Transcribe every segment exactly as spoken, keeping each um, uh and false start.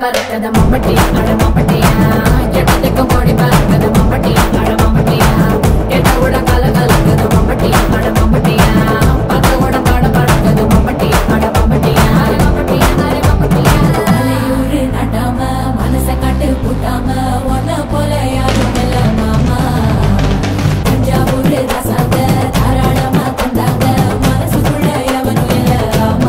பறக்கத மம்பட்டியா அட மம்பட்டியா எட்டத்துக்கும் கோடி பறக்கத மம்பட்டியா அட மம்பட்டியா எட்டோட கல கலக்கது மம்பட்டியா அட மம்பட்டியா பத்தோட பாட பறக்கது மம்பட்டியா அட மம்பட்டியா அட மம்பட்டியா அட மம்பட்டியா மலையூரு நடாம மனச காட்டு பூட்டாம ஒன்ன போல யாரும் இல்ல மாமா தஞ்சாவூர் ரசாத தாராளமா கொண்டாங்க மனசுக்குள்ள எவனும் இல்ல ராமா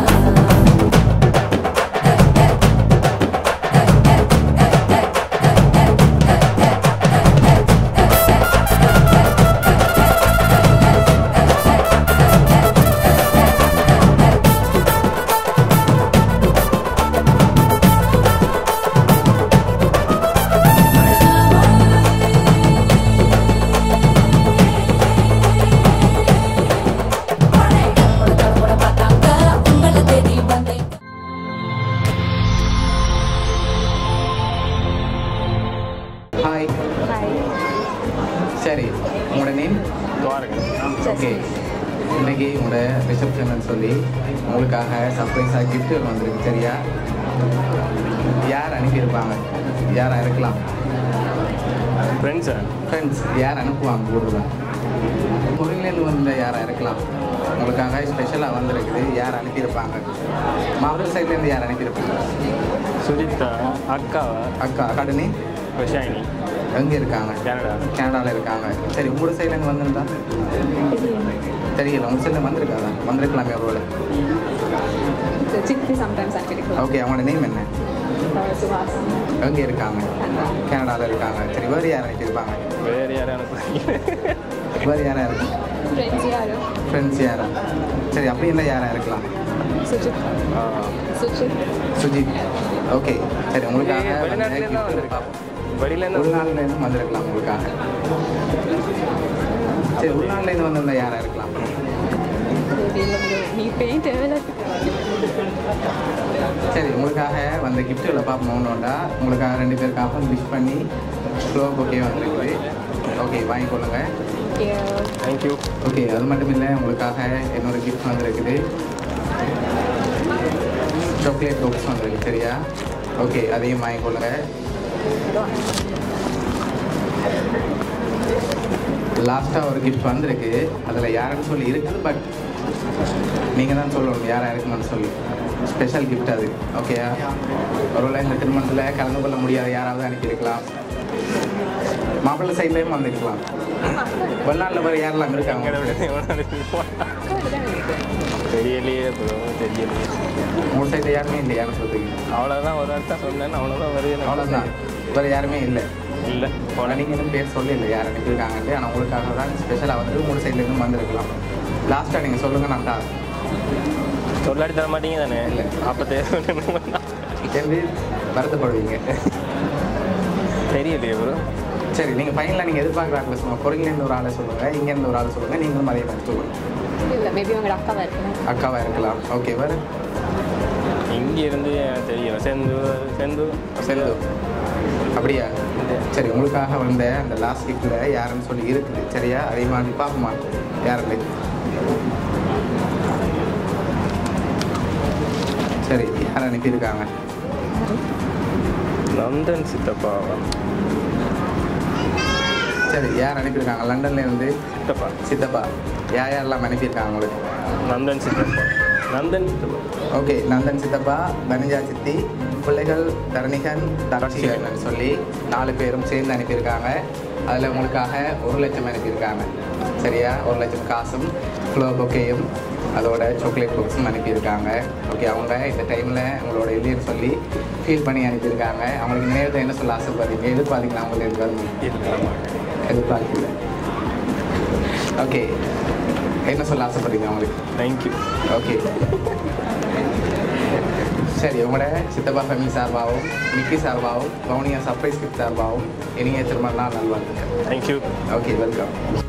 ஹாய் ஹாய் சரி உங்களோட நேம் ஓகே இன்னைக்கு உங்களோட ரிசப்ஷன் சொல்லி உங்களுக்காக சர்ப்ரைஸாக கிஃப்ட் வந்திருக்கு சரியா யார் அனுப்பியிருப்பாங்க யாராக இருக்கலாம் ஃப்ரெண்ட்ஸா ஃப்ரெண்ட்ஸ் யார் அனுப்புவாங்க கூடுதலாக பொருளிலேருந்து வந்த யாராக இருக்கலாம் உங்களுக்காக ஸ்பெஷலாக வந்திருக்குது யார் அனுப்பியிருப்பாங்க மாவட்ட சைட்லேருந்து யார் அனுப்பியிருப்பாங்க சுஜிதா அக்காவா அக்கா கடனே விஷாயினி எங்கே இருக்காங்க கனடா கனடாவில் இருக்காங்க சரி உங்களோட சைட்லேருந்து வந்திருந்தா தெரியல உங்கள் சைடில் வந்திருக்காதா வந்திருக்கலாமே ஒரு சித்தி சம்டைம்ஸ் அனுப்பிடுக்கலாம் ஓகே அவங்களோட நேம் என்ன சுவாஸ் எங்கே இருக்காங்க கனடாவில் இருக்காங்க சரி வேறு யார் அனுப்பியிருப்பாங்க வேறு யாரும் அனுப்புறீங்க வேறு யாராக இருக்கு ஃப்ரெண்ட்ஸ் யாரு ஃப்ரெண்ட்ஸ் யாரா சரி அப்படி இல்லை யாராக இருக்கலாம் சுஜித் சுஜித் சுஜித் ஓகே சரி உங்களுக்காக வெளிநாட்டுலேருந்து தான் வந்திருக்கான் வெளியிலேருந்து உள்நாட்டிலேருந்து வந்திருக்கலாம் உங்களுக்காக சரி உள்நாட்டிலேருந்து வந்திருந்தா யாராக இருக்கலாம் நீ பெயிண்ட் எவ்வளோ சரி உங்களுக்காக வந்த கிஃப்ட்டுகளை பார்ப்போம்னோண்டா உங்களுக்காக ரெண்டு பேருக்காக விஷ் பண்ணி ஸ்லோ ஓகே வந்துருக்குது ஓகே வாங்கிக்கொள்ளுங்க தேங்க்யூ ஓகே அது மட்டும் இல்லை உங்களுக்காக இன்னொரு கிஃப்ட் வந்துருக்குது சாக்லேட் பாக்ஸ் வந்துருக்கு சரியா ஓகே அதையும் வாங்கிக்கொள்ளுங்க லாஸ்ட்டாக ஒரு கிஃப்ட் வந்திருக்கு அதில் யாருன்னு சொல்லி இருக்குது பட் நீங்கள் தான் சொல்லணும் யாராக இருக்குன்னு சொல்லி ஸ்பெஷல் கிஃப்ட் அது ஓகேயா ஒருவேளை இந்த திருமணத்தில் கலந்து கொள்ள முடியாத யாராவது அனுப்பியிருக்கலாம் மாப்பிள்ளை சைட்லேயும் வந்துருக்கலாம் வெளிநாட்டில் வேறு யாரெல்லாம் அங்கே இருக்காங்க தெரியலையே ப்ரோ தெரியலையே உங்கள் சைடில் யாருமே இல்லை யாரும் சொல்லுங்க அவ்வளோதான் ஒரு வார்த்தை சொன்னேன் அவ்வளோதான் வருது அவ்வளோதான் வேறு யாருமே இல்லை இல்லை போனால் நீங்கள் இன்னும் பேர் சொல்லல யார் அனுப்பியிருக்காங்கன்ட்டு ஆனால் உங்களுக்காக தான் ஸ்பெஷலாக வந்து உங்கள் சைட்லேருந்து வந்திருக்கலாம் லாஸ்ட்டாக நீங்கள் சொல்லுங்கள் நான் தான் சொல்லாடி தர மாட்டீங்க தானே இல்லை. அப்போ தேவை எப்படி வருத்தப்படுவீங்க தெரியலையே ப்ரோ சரி நீங்கள் ஃபைனலாக நீங்கள் எதிர்பார்க்குறாங்களே சொல்லுங்கள் பொருள்லேருந்து ஒரு ஆளை சொல்லுங்கள் இங்கேருந்து ஒரு ஆளை சொல்லுங்கள் நீங்களும் அதே மாதிரி சொல்லுங்கள் இல்லை மேபி உங்களோட அக்காவா இருக்கலாம் அக்காவாக இருக்கலாம் ஓகே வேறு இங்கேருந்து எனக்கு தெரியும் செந்து செந்து செல்லு அப்படியா சரி உங்களுக்காக வந்த அந்த லாஸ்ட் கிஃப்டில் யாருன்னு சொல்லி இருக்குது சரியா அதே மாதிரி பார்ப்போமா யாருன்னு சரி யார் அனுப்பியிருக்காங்க நந்தன் சித்தப்பாவா சரி யார் அனுப்பியிருக்காங்க லண்டன்லேருந்து சித்தப்பா சித்தப்பா யார் யாரெல்லாம் அனுப்பியிருக்காங்க உங்களுக்கு நந்தன் சித்தப்பா நந்தன் சித்தப்பா ஓகே நந்தன் சித்தப்பா தனிஜா சித்தி பிள்ளைகள் தரணிகன் தரட்சிகன் சொல்லி நாலு பேரும் சேர்ந்து அனுப்பியிருக்காங்க அதில் உங்களுக்காக ஒரு லட்சம் அனுப்பியிருக்காங்க சரியா ஒரு லட்சம் காசும் ஃப்ளோ பொக்கேயும் அதோட சாக்லேட் பாக்ஸும் அனுப்பியிருக்காங்க ஓகே அவங்க இந்த டைமில் உங்களோட இல்லைன்னு சொல்லி ஃபீல் பண்ணி அனுப்பியிருக்காங்க அவங்களுக்கு நேரத்தை என்ன சொல்ல ஆசைப்படுறீங்க எதிர்பார்த்தீங்களா அவங்களுக்கு எதிர்பார்த்தீங்க எதிர்பார்க்கல ஓகே என்ன சொல்ல ஆசைப்படுறீங்க அவங்களுக்கு தேங்க்யூ ஓகே சரி உங்களோட சித்தப்பா ஃபேமிலி சார்பாகவும் மிக்கி சார்பாகவும் வவுனியா சர்ப்ரைஸ் கிஃப்ட் சார்பாகவும் இனிய திருமண நாள் நல்வாழ்த்துக்கள் தேங்க்யூ ஓகே வெல்கம்